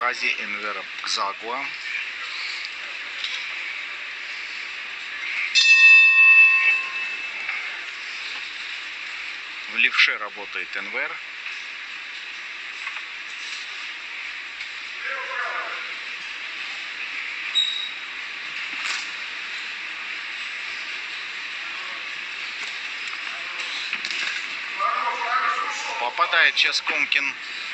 Абхазии Энвер Бзагуа. В левше работает Энвер. Попадает сейчас Конкин.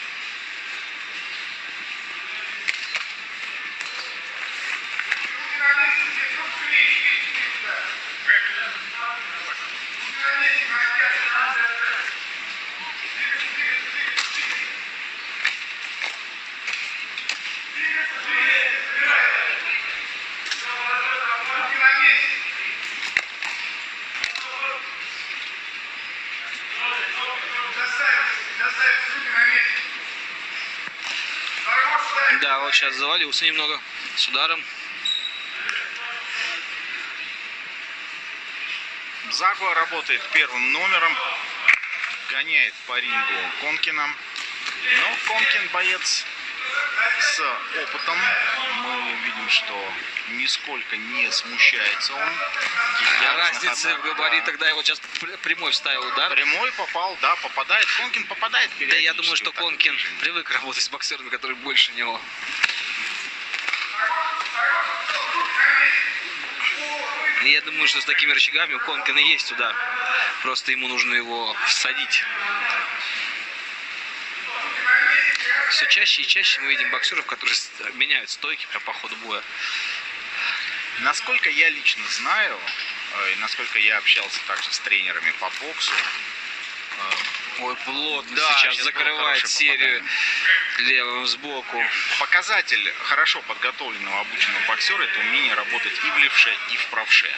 Да, вот сейчас завалился немного с ударом. Бзагуа работает первым номером, гоняет по рингу Конкина. Но Конкин боец с опытом. Мы видим, что нисколько не смущается он. Разница в габаритах, да, его сейчас прямой вставил удар. Прямой попал, да, попадает. Конкин попадает. Да, я думаю, что Конкин привык работать с боксерами, которые больше него. Я думаю, что с такими рычагами у Конкина есть удар. Просто ему нужно его всадить. Все чаще и чаще мы видим боксеров, которые меняют стойки по ходу боя. Насколько я лично знаю, и насколько я общался также с тренерами по боксу. Ой, плотно да, сейчас закрывает серию левым сбоку. Показатель хорошо подготовленного, обученного боксера — это умение работать и в левше, и в правше.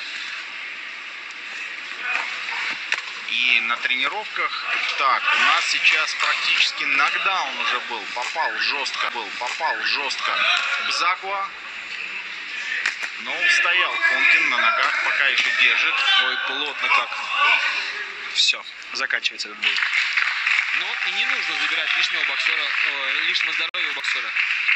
И на тренировках, так, у нас сейчас практически нокдаун уже был, попал жестко Бзагуа, но устоял Конкин на ногах, пока еще держит. Ой, плотно как. Все, заканчивается этот бой. Но и не нужно забирать лишнего здоровья у боксера.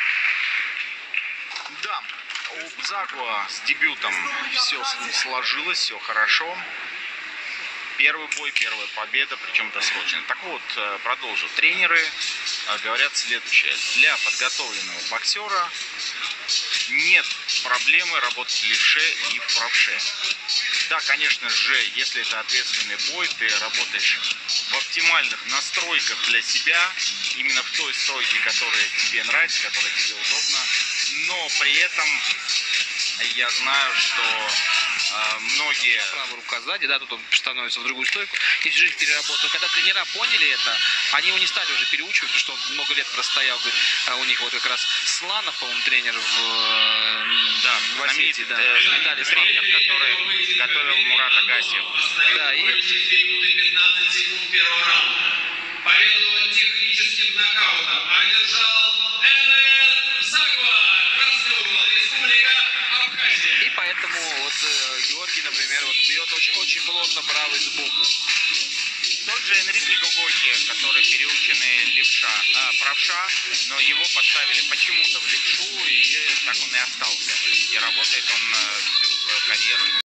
Да, у Бзагуа с дебютом все сложилось, все хорошо. Первый бой, первая победа, причем досрочная. Так вот, продолжу. Тренеры говорят следующее. Для подготовленного боксера нет проблемы работать в левше и в правше. Да, конечно же, если это ответственный бой, ты работаешь в оптимальных настройках для себя, именно в той стройке, которая тебе нравится, которая тебе удобна. Но при этом я знаю, что многие... Правая рука сзади, да, тут он становится в другую стойку и всю жизнь переработал. Когда тренера поняли это, они его не стали уже переучивать, потому что он много лет простоял. Говорит, у них вот как раз Сланов, по-моему, тренер в Осетии, да. Знаменитый тренер, который готовил Мурат Агасиев. Да, и... Победу техническим нокаутом одержал Энвер Бзагуа, красный угол, Республика Абхазия. И поэтому вот Георгий, например, вот бьет очень плотно правый сбоку. Тот же Энрике Гогохи, который переученный правша, но его поставили почему-то в левшу, и так он и остался. И работает он всю свою карьеру